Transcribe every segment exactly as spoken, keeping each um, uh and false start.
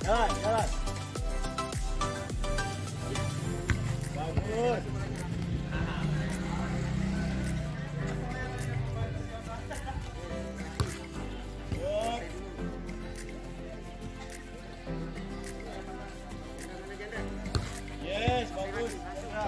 Jalan, jalan. Bagus. Yes, bagus. Ya.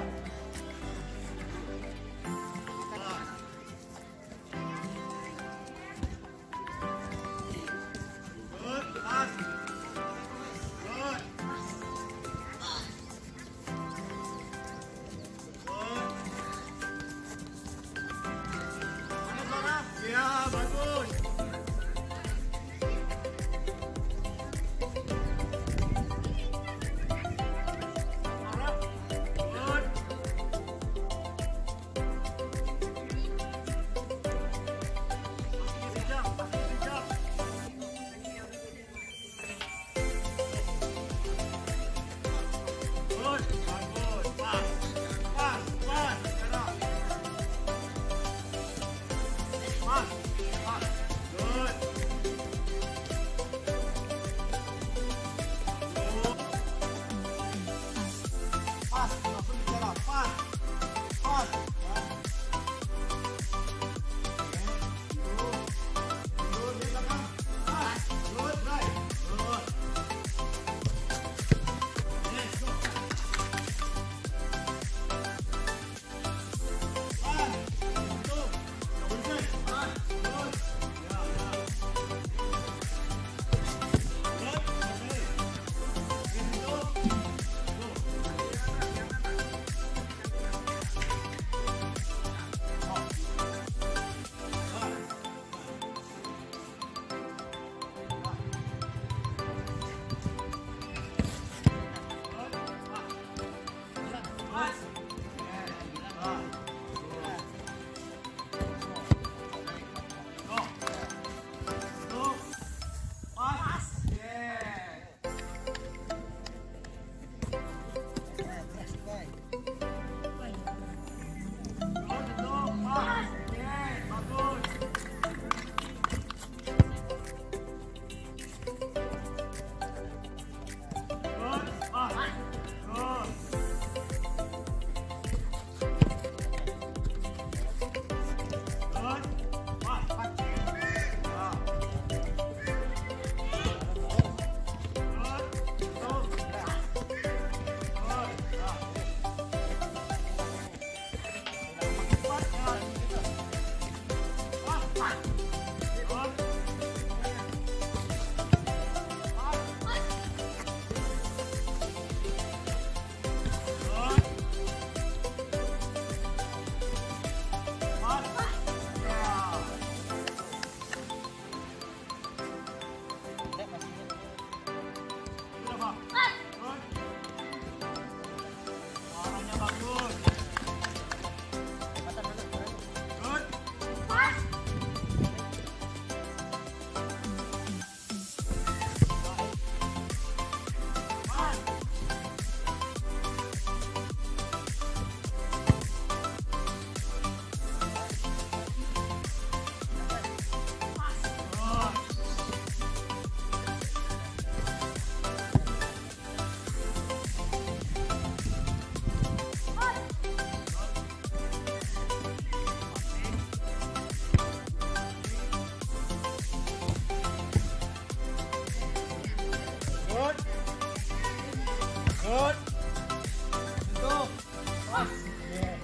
Good. Sentuh. Pas. Yeah.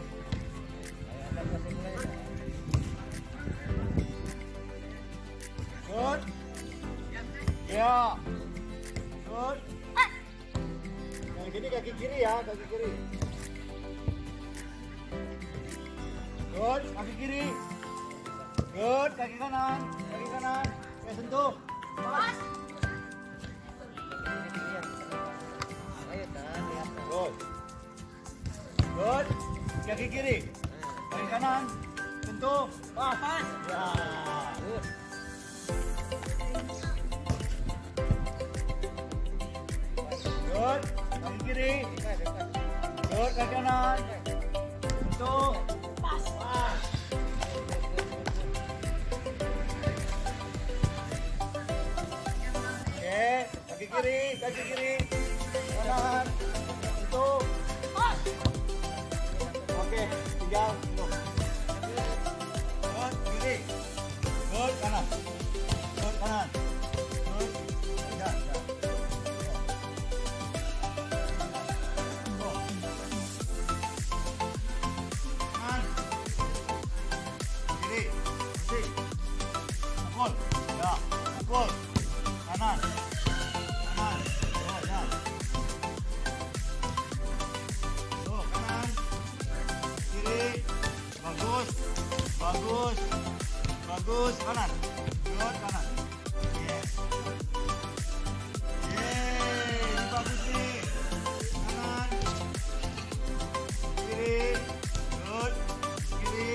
Good. Ya. Good. Yang gini kaki kiri ya, kaki kiri. Good, kaki kiri. Good, kaki kanan, kaki kanan. Oke, sentuh. Pas. Good. Good. Kaki kiri. Kaki kanan. Sentuh. Pas. Pas. Ya. Good. Good. Kaki kiri. Good. Kaki kanan. Sentuh. Pas. Pas. Oke. Kaki kiri, kaki kiri. Kanan. Untuk. Okey, tinggal minum. Good, kiri. Good, kanan. Good, kanan. Good. Ya, ya. Kanan. Kiri. Kiri. Pukul. Ya, pukul. Kanan. Kanan. Oh, ya. Oh, kanan. Kiri. Bagus. Bagus. Bagus. Kanan. Good, kanan. Yes. Yeay, bagus nih. Kanan. Kiri. Good. Kiri.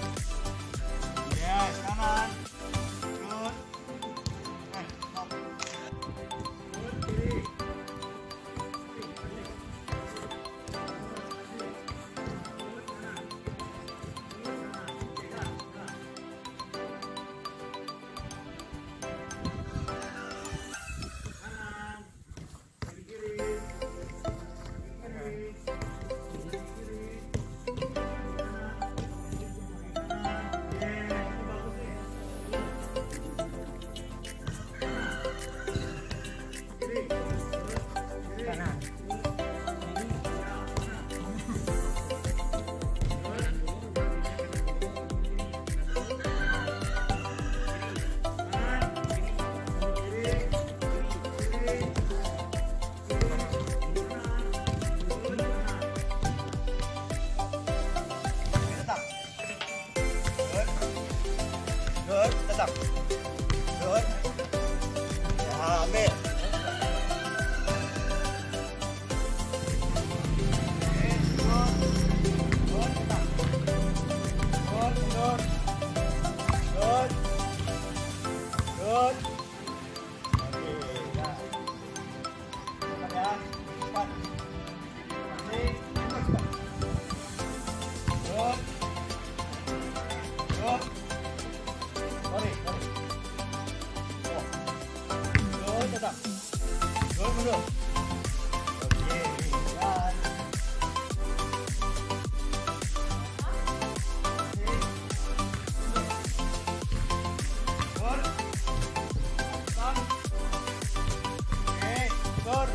Yes, kanan. Good. Eh, stop. Good, kiri. Good, tetap. Good. Ya, ambil. Okay, good. Good, tetap. Good, mundur. Good. Good. Okey, ya. Cepat ya. Cepat. Masih. Cepat, cepat. Good. Good. Sorry, sorry. Oh. Good, tetap. Good, mundur. Okey, dan. Good. Stop. Okay, good.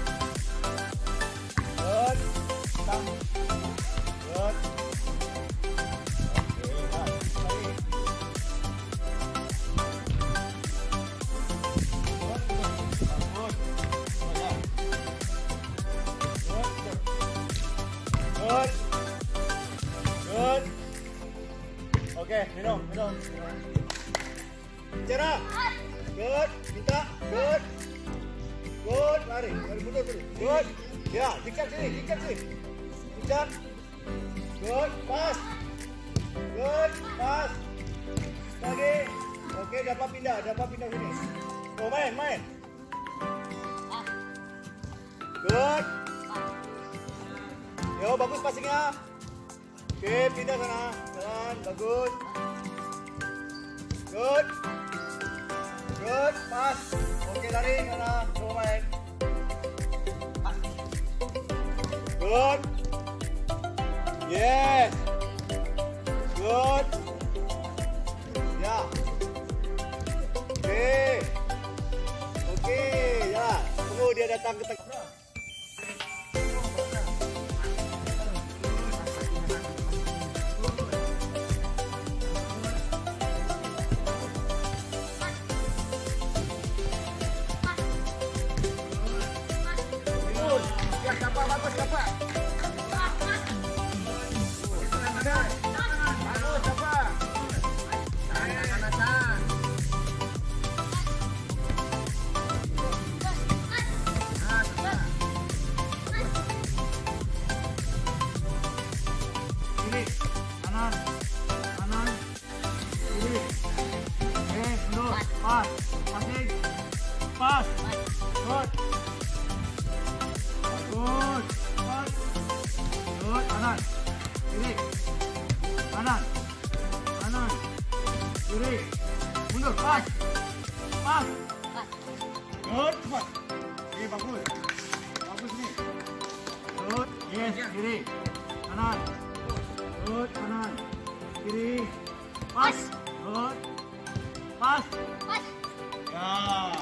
Good. Stop. Good. Okey, dan. Sorry. Good. Good. Okey, minum, minum. Bicara. Good. Minta. Good. Good. Lari. Lari mundur dulu. Good. Ya, dikat sini, dikat sini. Dikat. Good. Pas. Good. Pas. Lagi. Okey, dapat pindah, dapat pindah sini. Oh, main, main. Good. Yo, bagus passingnya. Oke, pindah sana. Jalan, bagus. Good. Good, pas. Oke, lari sana. Coba main. Good. Yes. Good. Ya. Oke. Oke, ya. Tunggu dia datang ke tengah. Dapat, bagus, dapat. Bagus, dapat. Kanan, kanan. Kiri, kanan, kanan, kiri. Eh, mundur, pas, passing, pas, good. Good, pas, good, kanan, kiri, kanan, kanan, kiri, mundur, pas, pas, good, cepat. Okay, bagus. Bagus ni. Good. Yes, kiri. Kanan. Good, kanan. Kiri. Pas. Good. Pas. Pas. Ya.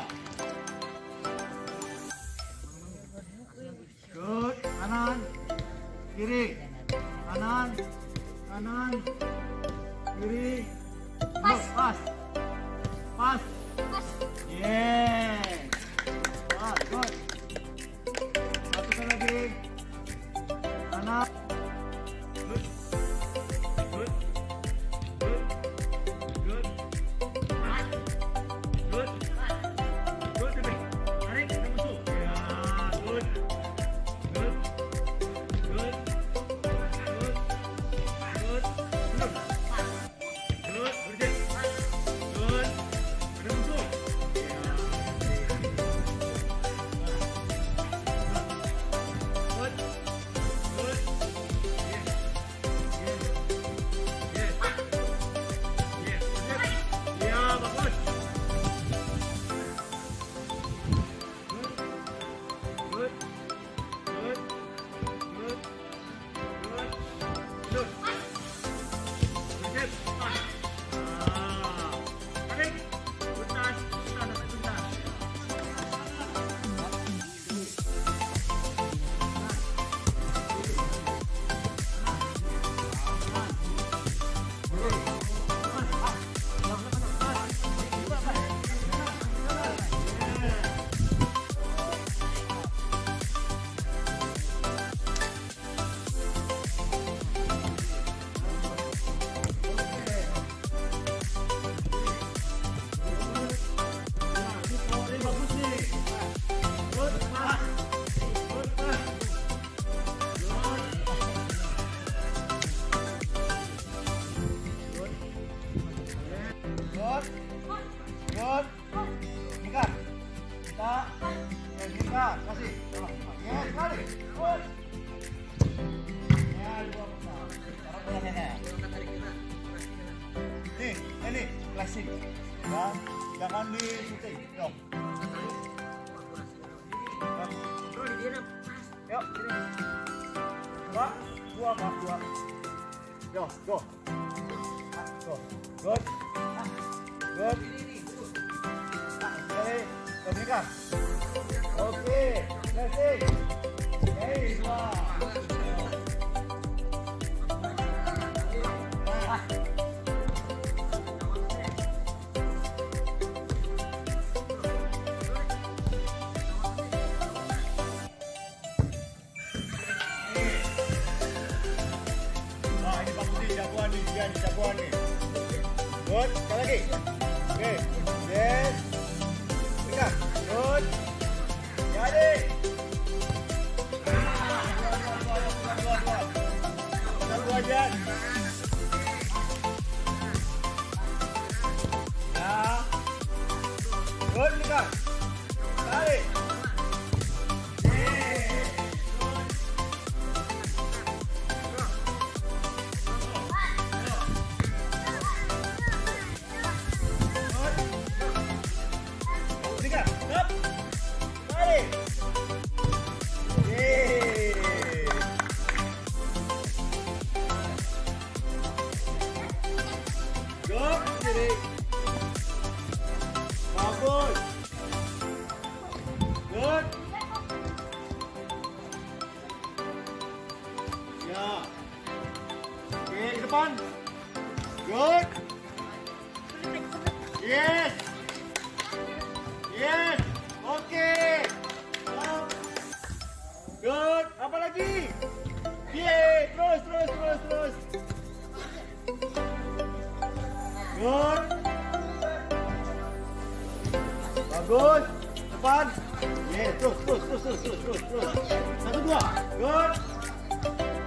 Good. Kanan. Kiri. Kanan. Kanan. Kiri. Pas. Pas. Pas. Pas. Yes. Pas. Good. Satu lagi. Kanan. Good. Good. Good. Good. Good. Good. Good. Tarik. Kita masuk. Ya. Good. Good. Good. Good. Good. Good. Good. Berhenti. Good. Ada masuk. Ya. Good. Good. Yes. Yes. Yes. Yes. Berhenti. Ya, bagus. Good. Good. Good. Good. Good. Good. Berhenti. Pas. Ah. Tarik. Tuntas. Tuntas sampai tuntas. Good. Good. Tingkat. Kita. Yes, tingkat. Kasih. Yes, balik. Good. Ya, dua besar. Sekarang punya nenek. Nih, ini klasik. Ya, jangan di syuting. Yuk. Yuk, sini. Dua, dua, Pak, dua. Yuk, go. Go. Good. Good. Oke, tingkat. Oke, klasik. Hey, dua. Wah, ini bagus nih, jagoan nih, dia nih, jagoan nih. Good, sekali lagi. Oke, yes. Tingkat. Good. Jadi. Dua, dua, dua, dua. Satu aja. Ya. Good, tingkat. Tarik. Tingkat. Up. Tarik. Yeay. Good, kiri. Bagus. Good. Ya. Oke, ke depan. Good. Yes. Yes. Oke. Up. Good. Apa lagi? Yeay. Terus, terus, terus, terus. Good. Bagus. Depan. Yeah, terus, terus, terus, terus, terus, terus. Satu, dua. Good.